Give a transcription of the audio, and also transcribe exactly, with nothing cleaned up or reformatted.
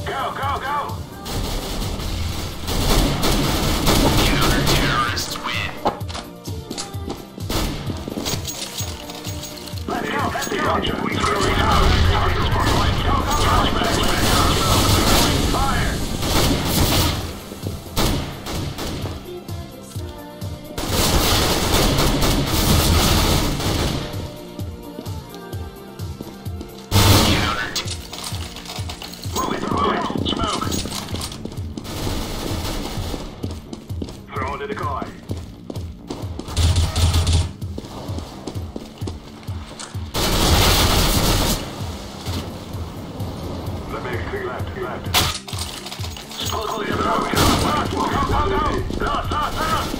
Go, go, go! Counter-terrorists win. Let's go, let's go! Roger, we clearly have this for flight. Go, go, go! Fire! Move it, move it! Smoke! Throw into the car. Let me three left, left. Pull, pull, pull, go, go, go, go, go, go, go, go, go, go, go, go,